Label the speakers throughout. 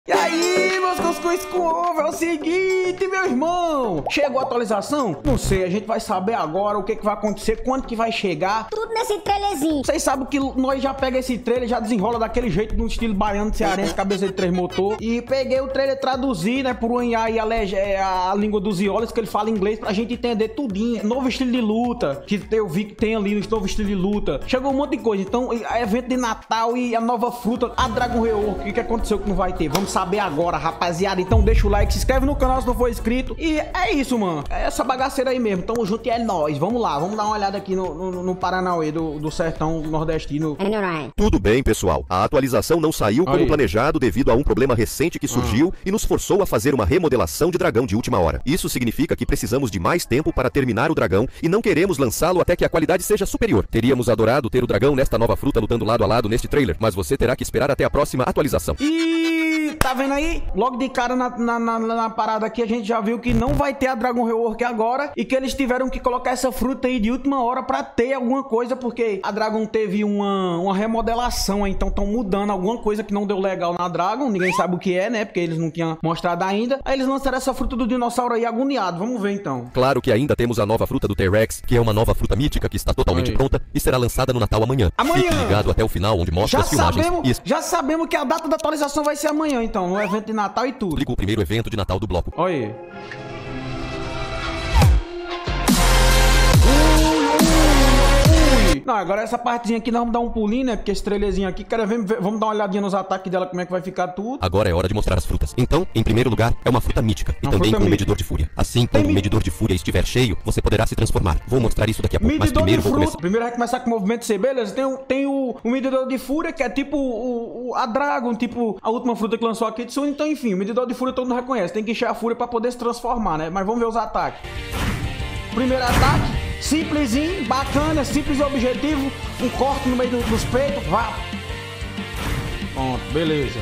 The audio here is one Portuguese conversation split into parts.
Speaker 1: E aí, meus cuscuz com ovo, é o seguinte, meu irmão. Chegou a atualização? Não sei, a gente vai saber agora o que vai acontecer, quando que vai chegar.
Speaker 2: Tudo nesse trailerzinho.
Speaker 1: Vocês sabem que nós já pega esse trailer, já desenrola daquele jeito, no estilo baiano, cearense, cabeça de 3 motor. E peguei o trailer, traduzi, né, por IA e a língua dos ioles, que ele fala inglês, pra gente entender tudinho. Novo estilo de luta, que eu vi que tem ali, novo estilo de luta. Chegou um monte de coisa, então, evento de Natal e a nova fruta, a Dragon Rework, o que aconteceu que não vai ter? Vamos saber agora, rapaziada. Então deixa o like, se inscreve no canal se não for inscrito. E é isso, mano. É essa bagaceira aí mesmo. Tamo junto e é nóis. Vamos lá, vamos dar uma olhada aqui no Paranauê do sertão nordestino.
Speaker 3: Tudo bem, pessoal. A atualização não saiu como planejado devido a um problema recente que surgiu e nos forçou a fazer uma remodelação de dragão de última hora. Isso significa que precisamos de mais tempo para terminar o dragão e não queremos lançá-lo até que a qualidade seja superior. Teríamos adorado ter o dragão nesta nova fruta lutando lado a lado neste trailer, mas você terá que esperar até a próxima atualização.
Speaker 1: E tá vendo aí? Logo de cara na parada aqui a gente já viu que não vai ter a Dragon Rework agora e que eles tiveram que colocar essa fruta aí de última hora pra ter alguma coisa, porque a Dragon teve uma remodelação, então estão mudando alguma coisa que não deu legal na Dragon, ninguém sabe o que é, né, porque eles não tinham mostrado ainda. Aí eles lançaram essa fruta do dinossauro aí agoniado, vamos ver então.
Speaker 3: Claro que ainda temos a nova fruta do T-Rex, que é uma nova fruta mítica que está totalmente pronta e será lançada no Natal amanhã. Fique ligado até o final, onde mostra as filmagens.
Speaker 1: Já sabemos que a data da atualização vai ser amanhã, então, no evento de Natal e tudo.
Speaker 3: Explica o primeiro evento de Natal do bloco.
Speaker 1: Olha aí. Não, agora essa partezinha aqui nós vamos dar um pulinho, né? Porque esse trailerzinho aqui, quero ver, vamos dar uma olhadinha nos ataques dela, como é que vai ficar tudo.
Speaker 3: Agora é hora de mostrar as frutas. Então, em primeiro lugar, é uma fruta mítica e também com um medidor de fúria. Assim, quando o medidor de fúria estiver cheio, você poderá se transformar. Vou mostrar isso daqui a pouco, mas primeiro vou começar.
Speaker 1: Primeiro vai começar com o movimento C, beleza? Tem o medidor de fúria, que é tipo a Dragon, tipo a última fruta que lançou a Kitsune. Então, enfim, o medidor de fúria todo mundo reconhece. Tem que encher a fúria pra poder se transformar, né? Mas vamos ver os ataques. Primeiro ataque. Simplesinho, bacana, simples e objetivo. Um corte no meio dos peitos. Vá. Pronto, beleza.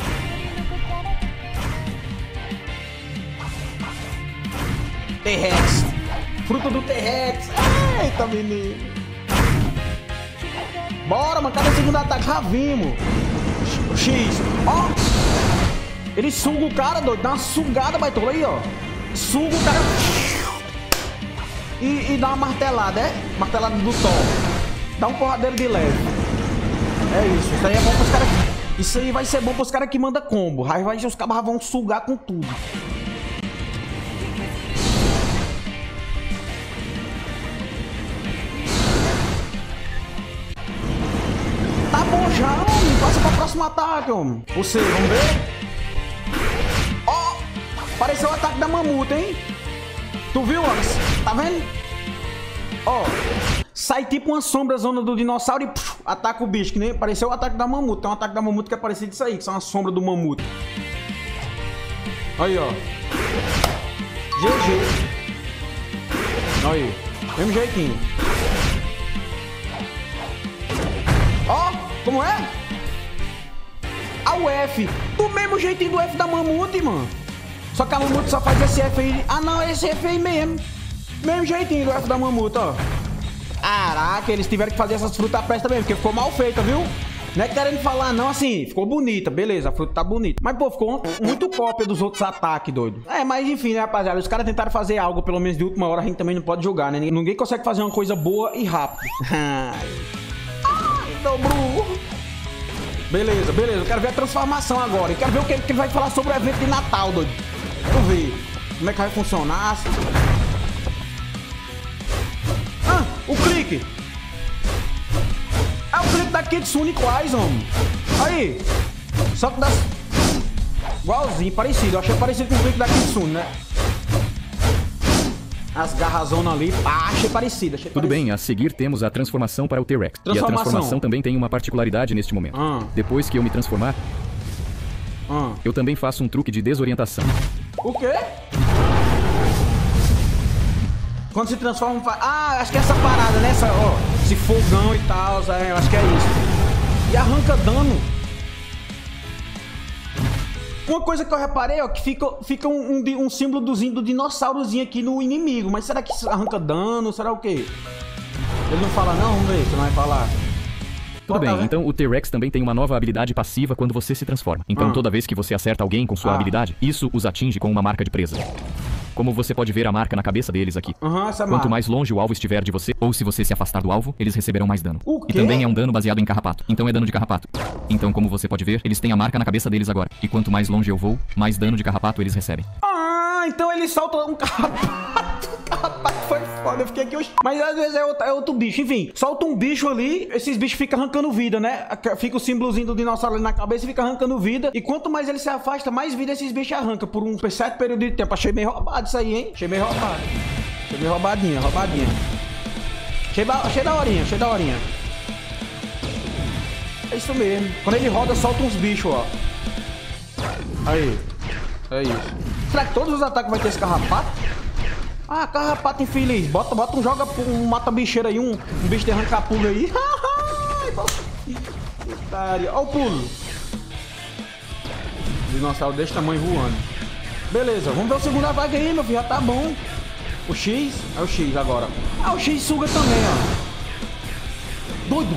Speaker 1: T-Rex. Fruta do T-Rex. Eita, menino. Bora, mano. Cadê o segundo ataque? Já vimos. O X. Ó. Ele suga o cara, doido. Dá uma sugada, baitola aí, ó. Suga o cara. E dá uma martelada, martelada do Thor. Dá um porradeiro de leve. É isso. Isso aí é bom pros caras. Isso aí vai ser bom pros caras que mandam combo. Aí os cabas vão sugar com tudo. Tá bom já, homem. Passa pra próximo ataque, homem. Você, vamos ver? Ó, apareceu o ataque da mamuta, hein? Tu viu, Alex? Tá vendo? Ó, sai tipo uma sombra zona do dinossauro e ataca o bicho, que nem pareceu o ataque da mamuta. Tem um ataque da mamuta que é parecido disso aí, que são uma sombra do mamuta. Aí, ó. GG. Aí, mesmo jeitinho. Ó, como é? O F. Do mesmo jeitinho do F da mamute, mano. Só que a mamuta só faz esse F aí. Ah, não, esse F aí mesmo. Mesmo jeitinho do F da mamuta, ó. Caraca, eles tiveram que fazer essas frutas à presta mesmo, porque ficou mal feita, viu? Não é querendo falar, não, assim, ficou bonita, beleza, a fruta tá bonita. Mas, pô, ficou muito cópia dos outros ataques, doido. É, mas enfim, né, rapaziada, os caras tentaram fazer algo, pelo menos de última hora, a gente também não pode julgar, né? Ninguém consegue fazer uma coisa boa e rápido. Ai, dobrou. Beleza, beleza, eu quero ver a transformação agora. Eu quero ver o que ele vai falar sobre o evento de Natal, doido. Quero ver como é que vai funcionar. Ah, o clique. É o clique da Kitsune quase, homem. Aí. Só que dá... igualzinho, parecido. Eu achei parecido com o clique da Kitsune, né? As garrazonas ali, achei parecido.
Speaker 4: Tudo bem, a seguir temos a transformação para o T-Rex. E a transformação também tem uma particularidade neste momento. Depois que eu me transformar, eu também faço um truque de desorientação.
Speaker 1: O quê? Quando se transforma... Ah, acho que é essa parada, né? Essa, ó, esse fogão e tal, eu acho que é isso. E arranca dano. Uma coisa que eu reparei, ó, que fica um símbolozinho do dinossaurozinho aqui no inimigo. Mas será que isso arranca dano? Será o quê? Ele não fala não? Vamos ver se não vai falar.
Speaker 4: Tudo bem, então o T-Rex também tem uma nova habilidade passiva quando você se transforma. Então toda vez que você acerta alguém com sua habilidade, isso os atinge com uma marca de presa. Como você pode ver a marca na cabeça deles aqui. Quanto mais longe o alvo estiver de você, ou se você se afastar do alvo, eles receberão mais dano.
Speaker 1: O quê?
Speaker 4: E também é um dano baseado em carrapato. Então é dano de carrapato. Então, como você pode ver, eles têm a marca na cabeça deles agora. E quanto mais longe eu vou, mais dano de carrapato eles recebem.
Speaker 1: Então ele solta um carrapato. Carrapato foi foda, eu fiquei aqui. Mas às vezes é outro bicho. Enfim, solta um bicho ali, esses bichos ficam arrancando vida, né? Fica o símbolozinho do dinossauro ali na cabeça e fica arrancando vida. E quanto mais ele se afasta, mais vida esses bichos arrancam por um certo período de tempo. Achei meio roubado isso aí, hein? Achei meio roubado. Achei meio roubadinha. Achei da horinha. É isso mesmo. Quando ele roda, solta uns bichos, ó. Aí. É isso. Será que todos os ataques vai ter esse carrapato? Carrapato infeliz. Joga um mata-bicheiro aí, um bicho de arranca-pulo aí. Olha o pulo. Dinossauro desse tamanho voando. Beleza, vamos ver o segundo ataque aí, meu filho. Já tá bom. O X? É o X agora. O X suga também, ó. Doido.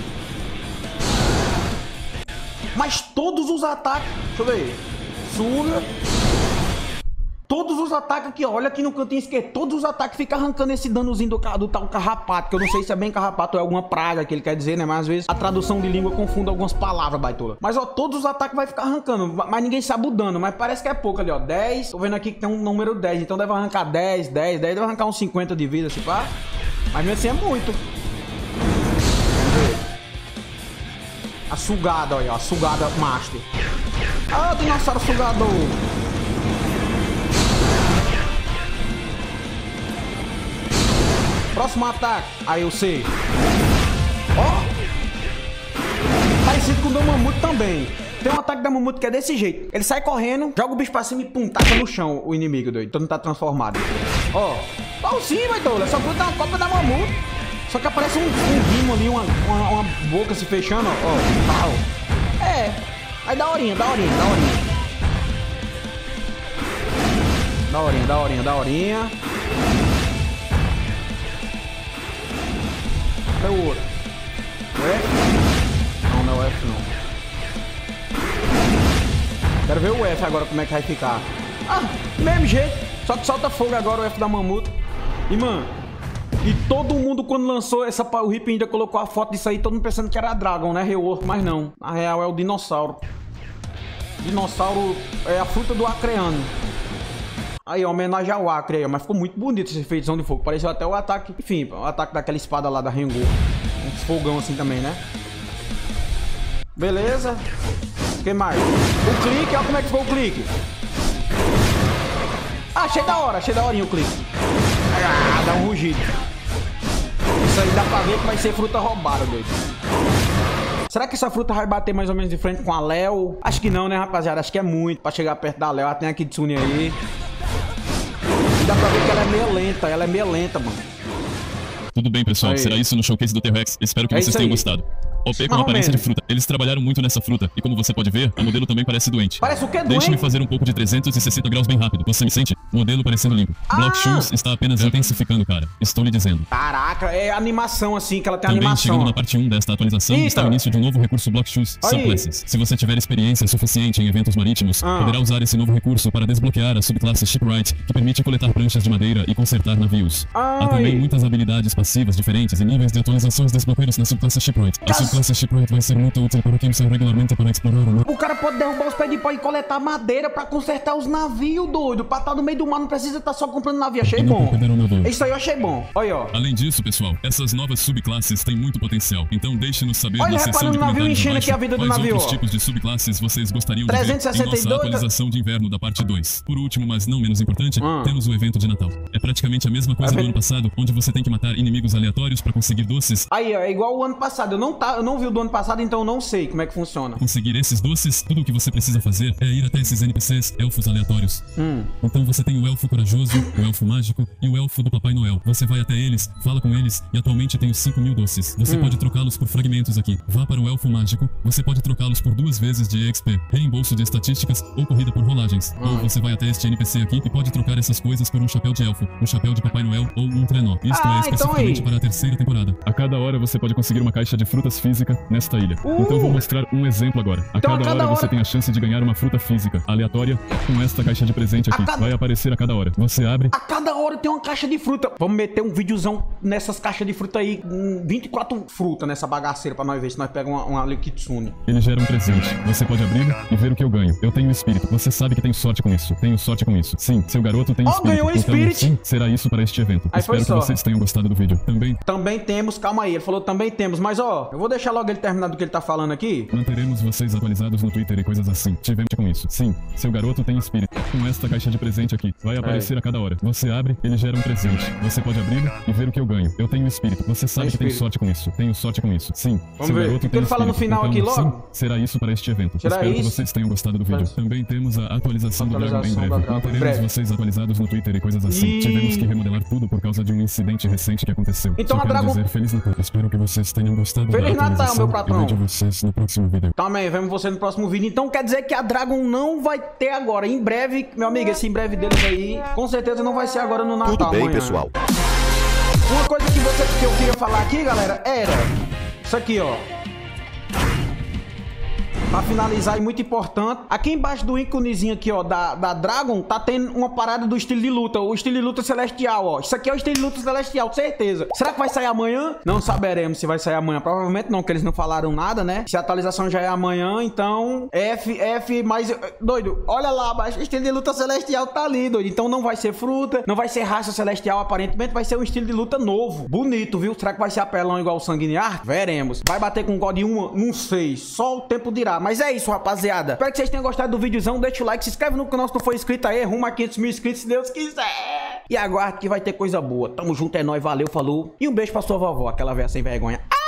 Speaker 1: Mas todos os ataques... Deixa eu ver. Suga. Todos os ataques aqui, ó. Olha aqui no cantinho esquerdo. Todos os ataques ficam arrancando esse danozinho do tal carrapato. Que eu não sei se é bem carrapato ou é alguma praga que ele quer dizer, né? Mas às vezes a tradução de língua confunde algumas palavras, baitola. Mas, ó, todos os ataques vai ficar arrancando. Mas ninguém sabe o dano. Mas parece que é pouco ali, ó. 10. Tô vendo aqui que tem um número 10. Então deve arrancar 10. Deve arrancar uns 50 de vida, se pá. Mas mesmo assim é muito. Vamos ver. A sugada, olha. A sugada master. Dinossauro sugador. Próximo ataque. Aí eu sei. Parecido com o do Mamute também. Tem um ataque da Mamute que é desse jeito. Ele sai correndo, joga o bicho pra cima e pum, taca no chão o inimigo, doido. Então não tá transformado. Sim, baitola. Só foi dar uma cópia da Mamute. Só que aparece um rimo ali, uma boca se fechando, ó. Aí da horinha. Da horinha. É o outro. O F? Não é o F não. Quero ver o F agora, como é que vai ficar. Mesmo jeito. Só que solta fogo agora o F da Mamute. E, mano, todo mundo quando lançou o Rip ainda colocou a foto disso aí, todo mundo pensando que era a Dragon, né? Rework, mas não. Na real é o dinossauro. Dinossauro é a fruta do acreano. Aí, homenagem ao Acre aí, mas ficou muito bonito esse efeitozão de fogo. Pareceu até o ataque, enfim, o ataque daquela espada lá da Rengoku. Um fogão assim também, né? Beleza. O que mais? O clique, olha como é que ficou o clique. Achei da horinha o clique. Dá um rugido. Isso aí dá pra ver que vai ser fruta roubada, doido. Será que essa fruta vai bater mais ou menos de frente com a Léo? Acho que não, né, rapaziada? Acho que é muito pra chegar perto da Léo. Ela tem a Kitsune aí. E dá pra ver que ela é meio lenta, mano.
Speaker 2: Tudo bem, pessoal. Será isso no showcase do T-Rex. Espero que vocês tenham gostado. OP com aparência de fruta. Eles trabalharam muito nessa fruta. E como você pode ver, a modelo também parece doente.
Speaker 1: Parece o quê, doente?
Speaker 2: Deixe-me fazer um pouco de 360 graus bem rápido. Você me sente? Modelo parecendo limpo. Block Shoes está apenas intensificando, cara. Estou lhe dizendo.
Speaker 1: Caraca, é animação assim, que ela tem
Speaker 2: também
Speaker 1: animação.
Speaker 2: Chegando na parte 1 desta atualização, está o início de um novo recurso Block Shoes Subclasses. Se você tiver experiência suficiente em eventos marítimos, poderá usar esse novo recurso para desbloquear a subclasse Shipwright, que permite coletar pranchas de madeira e consertar navios. Há também muitas habilidades passivas diferentes e níveis de atualizações desbloqueiros na subclasse Shipwright. A subclasse Shipwright vai ser muito útil para quem usa regularmente para explorar o mar.
Speaker 1: O cara pode derrubar os pés de pau e coletar madeira pra consertar os navios, doido. Pra estar no meio do mar, não precisa estar só comprando navio. Achei bom. Isso aí eu achei bom. Olha, ó.
Speaker 2: Além disso, pessoal, essas novas subclasses têm muito potencial. Então deixe-nos saber
Speaker 1: na
Speaker 2: seção de
Speaker 1: comentários abaixo
Speaker 2: a vida do
Speaker 1: quais
Speaker 2: outros tipos de subclasses vocês gostariam de ver em nossa atualização de inverno da parte 2. Por último, mas não menos importante, temos o evento de Natal. É praticamente a mesma coisa do ano passado, onde você tem que matar inimigos aleatórios pra conseguir doces.
Speaker 1: Aí, ó, é igual o ano passado. Eu não vi o do ano passado, então eu não sei como é que funciona.
Speaker 2: Conseguir esses doces, tudo o que você precisa fazer é ir até esses NPCs, elfos aleatórios. Então você tem o elfo corajoso, o elfo mágico e o elfo do Papai Noel. Você vai até eles, fala com eles e atualmente tem os 5.000 doces. Você pode trocá-los por fragmentos aqui. Vá para o elfo mágico, você pode trocá-los por 2 vezes de EXP, reembolso de estatísticas ou corrida por rolagens. Ou você vai até este NPC aqui e pode trocar essas coisas por um chapéu de elfo, um chapéu de Papai Noel ou um trenó. Isto é especificamente somente para a terceira temporada. A cada hora você pode conseguir uma caixa de frutas física nesta ilha. Então vou mostrar um exemplo agora. A cada hora você tem a chance de ganhar uma fruta física aleatória com esta caixa de presente aqui. Vai aparecer a cada hora. Você abre.
Speaker 1: A cada hora tem uma caixa de fruta. Vamos meter um videozão nessas caixas de fruta aí. 24 frutas nessa bagaceira pra nós ver se nós pegamos uma Kitsune.
Speaker 2: Ele gera um presente. Você pode abrir e ver o que eu ganho. Eu tenho espírito. Você sabe que tenho sorte com isso. Tenho sorte com isso. Sim, seu garoto tem espírito.
Speaker 1: Ganhou espírito.
Speaker 2: Sim, será isso para este evento. Espero que vocês tenham gostado do vídeo.
Speaker 1: Também temos, calma aí, ele falou também temos, mas ó, eu vou deixar logo ele terminar do que ele tá falando aqui.
Speaker 2: Manteremos vocês atualizados no Twitter e coisas assim. Tivemos com isso. Sim, seu garoto tem espírito. Com esta caixa de presente aqui, vai aparecer a cada hora. Você abre, ele gera um presente. Você pode abrir e ver o que eu ganho. Eu tenho espírito. Você sabe que tenho sorte com isso. Tenho sorte com isso. Sim,
Speaker 1: seu garoto tem ele fala no final aqui logo?
Speaker 2: Sim, será isso para este evento. Espero que vocês tenham gostado do vídeo. Também temos a atualização do Dragon em breve. Manteremos vocês atualizados no Twitter e coisas assim. Tivemos que remodelar tudo por causa de um incidente recente que aconteceu.
Speaker 1: Então a Dragon...
Speaker 2: Feliz Natal. Espero que vocês tenham gostado
Speaker 1: Feliz Natal, meu patrão.
Speaker 2: E vejo vocês no próximo vídeo.
Speaker 1: Também, vemos você no próximo vídeo. Então quer dizer que a Dragon não vai ter agora. Em breve, meu amigo, esse em breve deles aí, com certeza não vai ser agora no Natal.
Speaker 3: Tudo bem,
Speaker 1: amanhã.
Speaker 3: pessoal.
Speaker 1: Uma coisa que eu queria falar aqui, galera, era isso aqui, ó. Pra finalizar, e muito importante, aqui embaixo do íconezinho aqui, ó, da Dragon, tá tendo uma parada do estilo de luta, o estilo de luta celestial, ó. Isso aqui é o estilo de luta celestial, certeza. Será que vai sair amanhã? Não saberemos se vai sair amanhã. Provavelmente não, porque eles não falaram nada, né? Se a atualização já é amanhã, então F, mas, doido, olha lá abaixo, o estilo de luta celestial tá ali, doido. Então não vai ser fruta, não vai ser raça celestial, aparentemente vai ser um estilo de luta novo. Bonito, viu? Será que vai ser apelão igual o Sanguiniar? Veremos. Vai bater com God 1? Não sei, só o tempo dirá. Mas é isso, rapaziada. Espero que vocês tenham gostado do videozão. Deixa o like, se inscreve no canal se não for inscrito aí. Rumo a 500 mil inscritos, se Deus quiser. E aguarde que vai ter coisa boa. Tamo junto, é nóis, valeu, falou. E um beijo pra sua vovó, aquela velha sem vergonha.